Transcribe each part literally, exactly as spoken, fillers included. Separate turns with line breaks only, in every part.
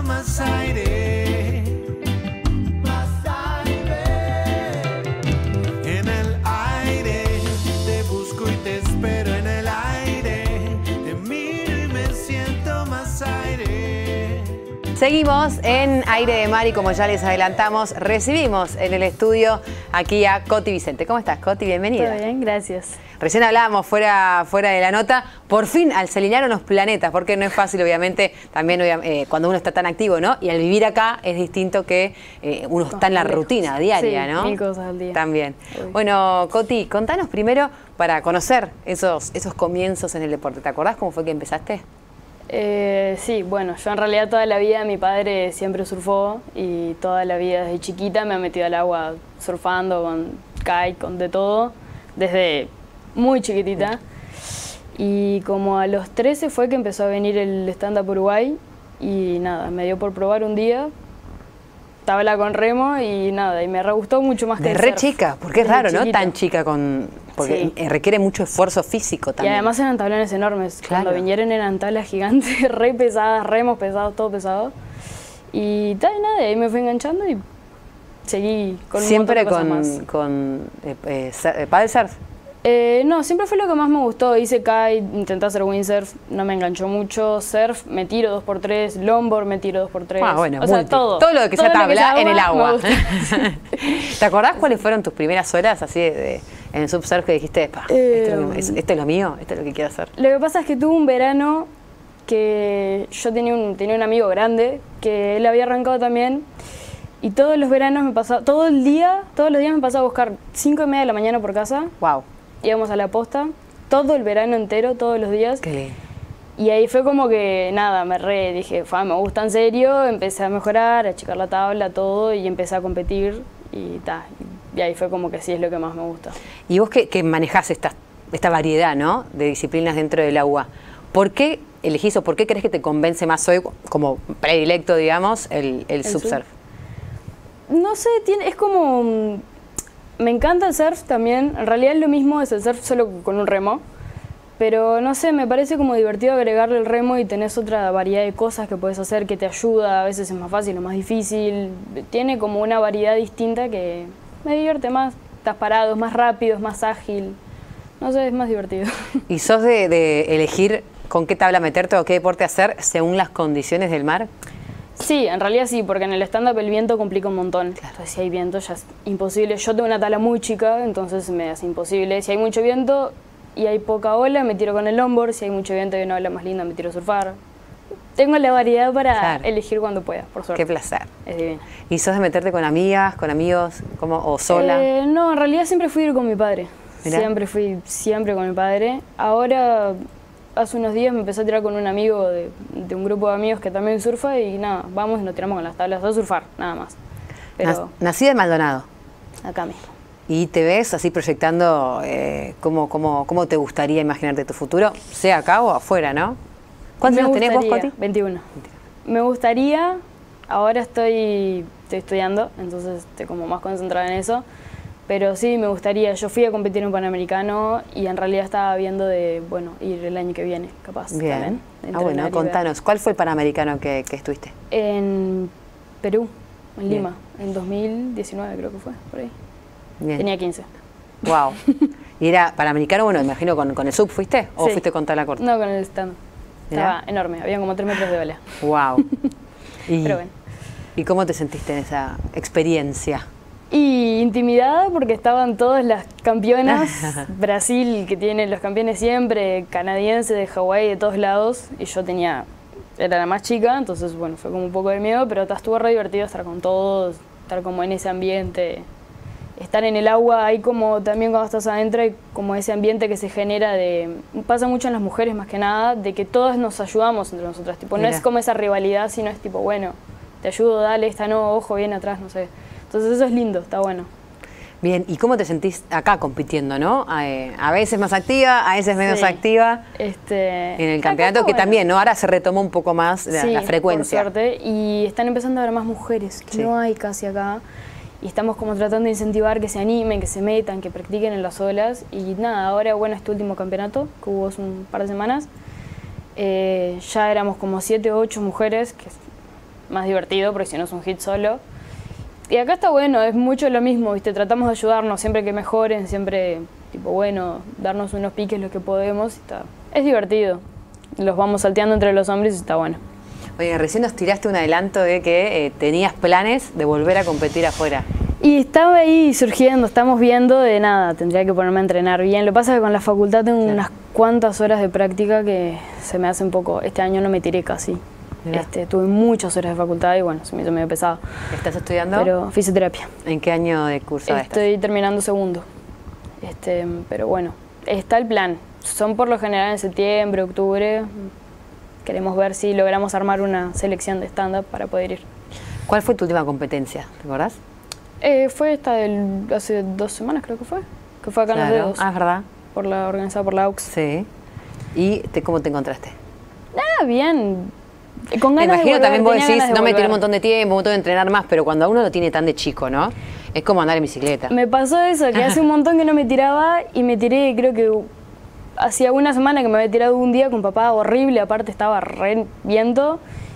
más aire, más aire. En el aire te busco y te espero, en el aire te miro y me siento más aire.
Seguimos en Aire de Mar y como ya les adelantamos, recibimos en el estudio aquí a Coti Vicente. ¿Cómo estás, Coti? Bienvenida.
Todo bien, gracias.
Recién hablábamos fuera, fuera de la nota, por fin se alinearon los planetas, porque no es fácil, obviamente, también eh, cuando uno está tan activo, ¿no? Y al vivir acá es distinto que eh, uno está en la rutina diaria,
sí,
¿no?
mil cosas al día.
También.
Uy.
Bueno, Coti, contanos primero para conocer esos, esos comienzos en el deporte. ¿Te acordás cómo fue que empezaste?
Eh, sí, bueno, yo en realidad toda la vida mi padre siempre surfó y toda la vida desde chiquita me ha metido al agua surfando con kite, con de todo, desde muy chiquitita. Y como a los trece fue que empezó a venir el stand-up Uruguay y nada, me dio por probar un día, tabla con remo y nada, y me re gustó mucho más que
De
el
re
surf.
chica, porque es
Desde
raro, ¿no?
chiquita.
Tan chica con... Porque
Sí.
requiere mucho esfuerzo físico
Y
también.
además eran tablones enormes.
Claro.
Cuando vinieron eran tablas gigantes, re pesadas, remos pesados, todo pesado. Y tal, y nada, y ahí me fui enganchando y seguí con un
Siempre
montón de cosas
con,
más.
con eh, eh, sur- eh, paddle surf.
Eh, no, siempre fue lo que más me gustó. Hice kite, intenté hacer windsurf, no me enganchó mucho. Surf, me tiro dos por tres. Longboard, me tiro dos por tres.
Ah, bueno,
o sea,
multi.
todo.
Todo lo que sea
Todo lo que
tabla
sea
en el
agua,
agua.
me gusta.
¿Te acordás cuáles fueron tus primeras horas así de, de- en el subsurf que dijiste, "Pa,
Eh,
esto, es lo, es- esto es lo mío, esto es lo que quiero hacer"?
Lo que pasa es que tuve un verano que yo tenía un, tenía un amigo grande que él había arrancado también y todos los veranos me pasaba, todo el día, todos los días me pasaba a buscar cinco y media de la mañana por casa,
Wow,
íbamos a la posta, todo el verano entero, todos los días.
qué lindo.
Y ahí fue como que, nada, me re, dije, "Fa, me gusta en serio", empecé a mejorar, a achicar la tabla, todo, y empecé a competir, y ta, y ahí fue como que sí es lo que más me gusta.
Y vos que, que manejás esta, esta variedad, ¿no?, de disciplinas dentro del agua, ¿por qué elegís o por qué crees que te convence más hoy, como predilecto, digamos, el, el
¿El
subsurf?
No sé, tiene, es como, mm, me encanta el surf también, en realidad es lo mismo, es el surf solo con un remo, pero no sé, me parece como divertido agregarle el remo y tenés otra variedad de cosas que puedes hacer que te ayuda, a veces es más fácil o más difícil, tiene como una variedad distinta que me divierte más, estás parado, es más rápido, es más ágil, no sé, es más divertido.
¿Y sos de, de elegir con qué tabla meterte o qué deporte hacer según las condiciones del mar?
Sí, en realidad sí, porque en el stand-up el viento complica un montón. Entonces, si hay viento ya es imposible. Yo tengo una tabla muy chica, entonces me es imposible. Si hay mucho viento y hay poca ola, me tiro con el longboard. Si hay mucho viento y una ola más linda, me tiro a surfar. Tengo la variedad para
Claro.
elegir cuando pueda, por suerte.
Qué placer.
Es divino.
¿Y sos de meterte con amigas, con amigos, como, o sola?
Eh, no, en realidad siempre fui a ir con mi padre.
Mirá.
Siempre fui, siempre con mi padre. Ahora, hace unos días me empecé a tirar con un amigo de, de un grupo de amigos que también surfa y nada, vamos y nos tiramos con las tablas a surfar, nada más. Pero
Nac- Nacida en Maldonado.
acá mismo.
¿Y te ves así proyectando eh, cómo, cómo, cómo te gustaría imaginarte tu futuro, sea acá o afuera, ¿no? ¿Cuántos
Me
años tenés vos,
gustaría-
Coti?
veintiuno. Me gustaría, ahora estoy, estoy estudiando, entonces estoy como más concentrada en eso, pero sí, me gustaría. Yo fui a competir en un Panamericano y en realidad estaba viendo de, bueno, ir el año que viene, capaz.
Bien.
También,
Ah,
entrenar
bueno,
y ver.
contanos, ¿cuál fue el Panamericano que, que estuviste?
En Perú, en
Bien.
Lima, en dos mil diecinueve creo que fue, por ahí.
Bien.
Tenía quince.
Wow. ¿Y era Panamericano, bueno, me imagino con, con el sub fuiste o
Sí.
fuiste con tabla corta?
No, con el stand.
Mirá.
Estaba enorme, había como tres metros de ola.
Wow. ¿Y,
Pero bueno.
¿Y cómo te sentiste en esa experiencia?
Y intimidada porque estaban todas las campeonas, Brasil que tiene los campeones siempre, canadiense, de Hawái, de todos lados, y yo tenía, era la más chica, entonces bueno, fue como un poco de miedo, pero ta, estuvo re divertido estar con todos, estar como en ese ambiente, estar en el agua, hay como también cuando estás adentro, hay como ese ambiente que se genera de, pasa mucho en las mujeres más que nada, de que todas nos ayudamos entre nosotras, tipo, no
Mirá.
es como esa rivalidad, sino es tipo, bueno, te ayudo, dale, esta no, ojo, bien atrás, no sé. Entonces eso es lindo, está bueno.
Bien, ¿y cómo te sentís acá compitiendo, no? A, a veces más activa, a veces menos
Sí.
activa.
Este,
En el
acá
campeonato,
está
que
bueno.
también, ¿no? Ahora se retomó un poco más la,
Sí,
la frecuencia.
por suerte, y están empezando a haber más mujeres, que
Sí.
no hay casi acá. Y estamos como tratando de incentivar que se animen, que se metan, que practiquen en las olas. Y nada, ahora, bueno, este último campeonato, que hubo hace un par de semanas, eh, ya éramos como siete o ocho mujeres, que más divertido, porque si no es un hit solo. Y acá está bueno, es mucho lo mismo, ¿viste? Tratamos de ayudarnos siempre que mejoren, siempre, tipo, bueno, darnos unos piques lo que podemos. Y está. Es divertido. Los vamos salteando entre los hombres y está bueno.
Oye, recién nos tiraste un adelanto de que eh, tenías planes de volver a competir afuera.
Y estaba ahí surgiendo, estamos viendo de nada, tendría que ponerme a entrenar bien. Lo que pasa es que con la facultad tengo claro. unas cuantas horas de práctica que se me hace un poco, este año no me tiré casi. Este, tuve muchas horas de facultad y bueno, se me hizo medio pesado.
¿Estás estudiando?
Pero fisioterapia.
¿En qué año de curso
Estoy
estás?
terminando segundo. Este, pero bueno, está el plan. Son por lo general en septiembre, octubre. Queremos ver si logramos armar una selección de stand-up para poder ir.
¿Cuál fue tu última competencia? ¿Te acordás?
Eh, fue esta del, hace dos semanas creo que fue. Que fue acá
claro.
en Los Dedos.
Ah, es verdad.
Por la, organizada por la U X.
Sí. ¿Y te, cómo te encontraste?
Ah, bien. Con ganas
me imagino
de volver,
también vos decís,
de
no me tiré un
volver.
montón de tiempo, un montón de entrenar más, pero cuando a uno lo tiene tan de chico, ¿no? Es como andar en bicicleta.
Me pasó eso, que hace un montón que no me tiraba y me tiré, creo que hacía una semana que me había tirado un día con papá horrible, aparte estaba re viento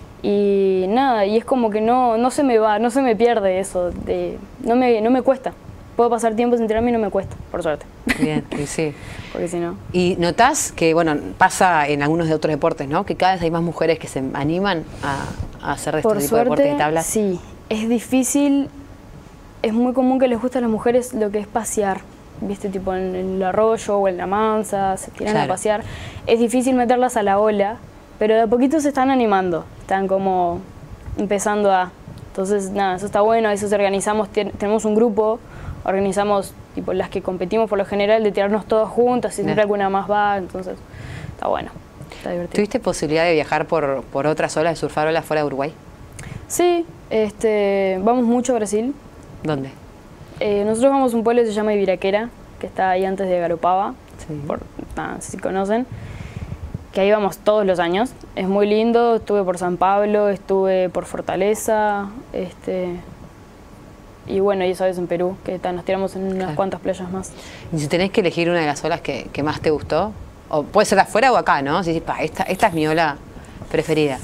y nada, y es como que no, no se me va, no se me pierde eso, de, no, me, no me cuesta. Puedo pasar tiempo sin tirarme y no me cuesta, por suerte.
Bien, y sí.
Porque si no...
Y notás que, bueno, pasa en algunos de otros deportes, ¿no? Que cada vez hay más mujeres que se animan a, a hacer este
por
tipo
suerte,
de deporte de tablas.
Sí, es difícil, es muy común que les guste a las mujeres lo que es pasear, ¿viste? Tipo en el arroyo o en la mansa, se tiran
Claro.
a pasear. Es difícil meterlas a la ola, pero de a poquito se están animando, están como empezando a... Entonces, nada, eso está bueno, a veces organizamos, tenemos un grupo, organizamos, tipo, las que competimos por lo general, de tirarnos todas juntas, y siempre
Bien.
alguna más va, entonces está bueno, está divertido.
¿Tuviste posibilidad de viajar por, por otras olas, de surfar olas fuera de Uruguay?
Sí, este, vamos mucho a Brasil.
¿Dónde?
Eh, nosotros vamos a un pueblo que se llama Ibiraquera, que está ahí antes de Garopaba,
Sí.
por, nada, si conocen, que ahí vamos todos los años. Es muy lindo, estuve por San Pablo, estuve por Fortaleza, este, y bueno, y esa vez en Perú, que ta, nos tiramos en unas
Claro.
cuantas playas más.
Y si tenés que elegir una de las olas que, que más te gustó, o puede ser afuera o acá, ¿no? Si decís, pa, esta, esta es mi ola preferida.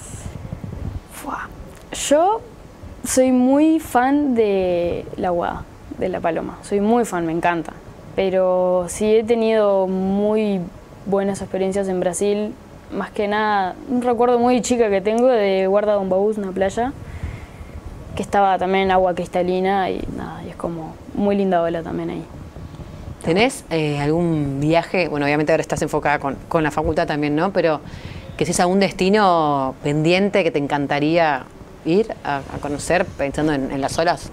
Fua. Yo soy muy fan de la Aguada, de la Paloma. Soy muy fan, me encanta. Pero sí he tenido muy buenas experiencias en Brasil. Más que nada, un recuerdo muy chica que tengo de Guarda Don Baús, una playa, que estaba también en agua cristalina y nada, y es como muy linda ola también ahí.
¿Tenés eh, algún viaje? Bueno, obviamente ahora estás enfocada con, con la facultad también, ¿no? Pero que si es algún destino pendiente que te encantaría ir a, a conocer pensando en, en las olas.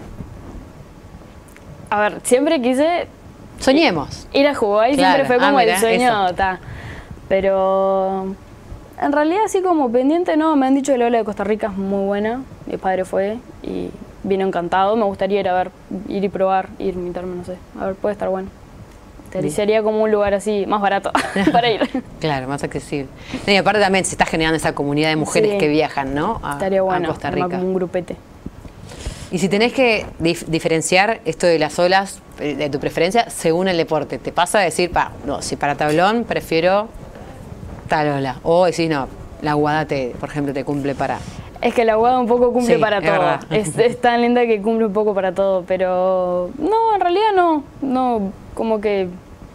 A ver, siempre quise
Soñemos.
ir a Hawái,
Claro.
siempre fue
Ah,
como
mirá,
el sueño,
eso.
ta. Pero en realidad así como pendiente no, me han dicho que la ola de Costa Rica es muy buena, mi padre fue y vino encantado, me gustaría ir a ver, ir y probar, ir, invitarme, no sé, a ver, puede estar bueno.
Bien.
Sería como un lugar así, más barato para ir.
Claro, más accesible. No, y aparte también se está generando esa comunidad de mujeres
Sí.
que viajan, ¿no? A,
Estaría bueno,
a Costa
armar
Rica.
como un grupete.
Y si tenés que dif- diferenciar esto de las olas eh, de tu preferencia según el deporte, ¿te pasa a decir, pa, no, si para tablón prefiero tal ola? O decís, no, la aguada, te, por ejemplo, te cumple para...
Es que la Aguada un poco cumple
Sí,
para
es
todo.
verdad.
Es, es tan linda que cumple un poco para todo, pero no, en realidad no. No, como que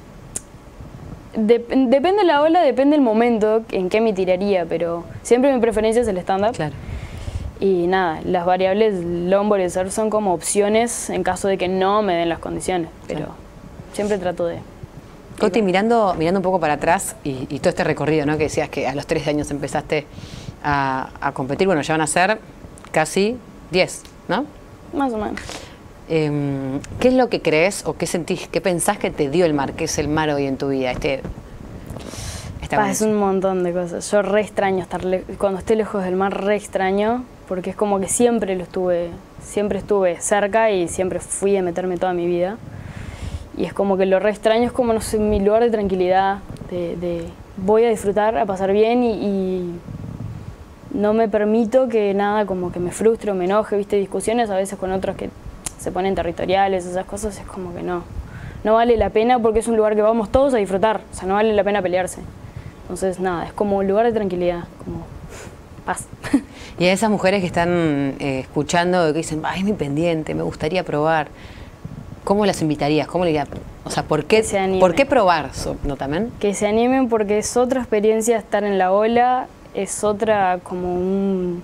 Dep- depende de la ola, depende del momento en que me tiraría, pero siempre mi preferencia es el stand-up.
Claro.
Y nada, las variables longboard y surf son como opciones en caso de que no me den las condiciones, pero
Claro.
siempre trato de...
Coti, mirando, mirando un poco para atrás y, y todo este recorrido, ¿no? Que decías que a los trece años empezaste a, a competir, bueno, ya van a ser casi diez, ¿no?
Más o menos.
Eh, ¿Qué es lo que crees o qué sentís, qué pensás que te dio el mar, qué es el mar hoy en tu vida? Este, esta
Pa, es un montón de cosas. Yo re extraño estar le- cuando estoy lejos del mar, re extraño, porque es como que siempre lo estuve, siempre estuve cerca y siempre fui a meterme toda mi vida. Y es como que lo re extraño, es como, no sé, mi lugar de tranquilidad, de, de voy a disfrutar, a pasar bien y, y no me permito que nada como que me frustre o me enoje, viste, discusiones a veces con otros que se ponen territoriales, esas cosas, es como que no, no vale la pena porque es un lugar que vamos todos a disfrutar, o sea, no vale la pena pelearse. Entonces, nada, es como un lugar de tranquilidad, como paz.
Y a esas mujeres que están eh, escuchando, que dicen, ay, es mi pendiente, me gustaría probar, ¿cómo las invitarías? ¿Cómo le dirías? O sea, ¿por qué, ¿por qué probar? ¿No también?
Que se animen porque es otra experiencia estar en la ola, es otra como un...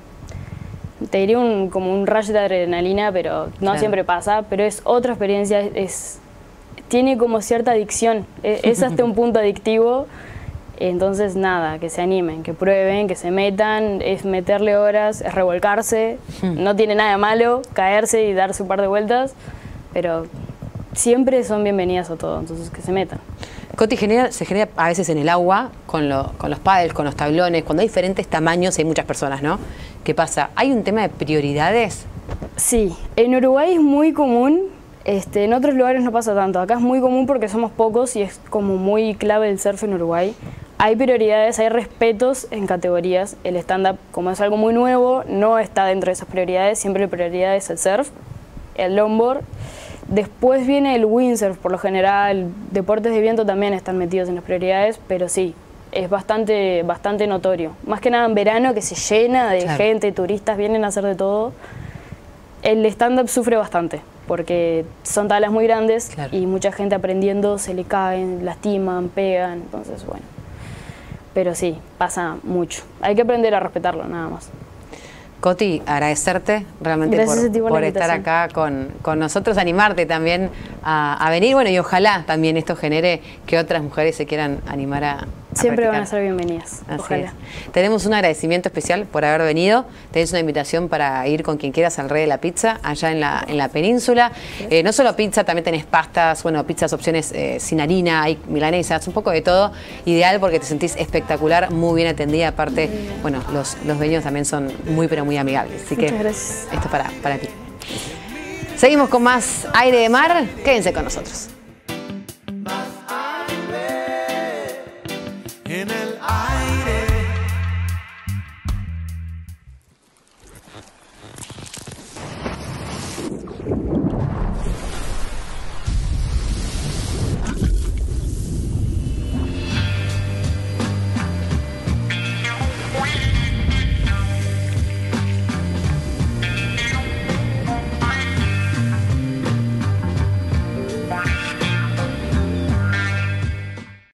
Te diría un, como un rush de adrenalina, pero no claro. siempre pasa, pero es otra experiencia, es, tiene como cierta adicción, es, es hasta un punto adictivo, entonces nada, que se animen, que prueben, que se metan, es meterle horas, es revolcarse, no tiene nada de malo, caerse y darse un par de vueltas, pero siempre son bienvenidas a todo, entonces que se metan.
Coti, genera, se genera a veces en el agua, con, lo, con los pádels, con los tablones, cuando hay diferentes tamaños y hay muchas personas, ¿no? ¿Qué pasa? ¿Hay un tema de prioridades?
Sí, en Uruguay es muy común, este, en otros lugares no pasa tanto. Acá es muy común porque somos pocos y es como muy clave el surf en Uruguay. Hay prioridades, hay respetos en categorías. El stand-up, como es algo muy nuevo, no está dentro de esas prioridades. Siempre la prioridad es el surf, el longboard. Después viene el windsurf, por lo general, deportes de viento también están metidos en las prioridades, pero sí, es bastante, bastante notorio. Más que nada en verano, que se llena de claro. gente, turistas vienen a hacer de todo. El stand-up sufre bastante, porque son tablas muy grandes claro. y mucha gente aprendiendo, se le caen, lastiman, pegan, entonces bueno. Pero sí, pasa mucho. Hay que aprender a respetarlo, nada más.
Coti, agradecerte realmente por, por, por estar acá con, con nosotros, animarte también a, a venir, bueno, y ojalá también esto genere que otras mujeres se quieran animar a, a
Siempre
practicar.
Van a ser bienvenidas, Así ojalá.
Es. Tenemos un agradecimiento especial por haber venido, tenés una invitación para ir con quien quieras al Rey de la Pizza, allá en la, en la península. Eh, no solo pizza, también tenés pastas, bueno, pizzas opciones eh, sin harina, hay milanesas, un poco de todo, ideal porque te sentís espectacular, muy bien atendida, aparte, bueno, los, los dueños también son muy pero muy amigables, así que
gracias.
Esto es para, para ti. Seguimos con más Aire de Mar, quédense con nosotros.
En el aire.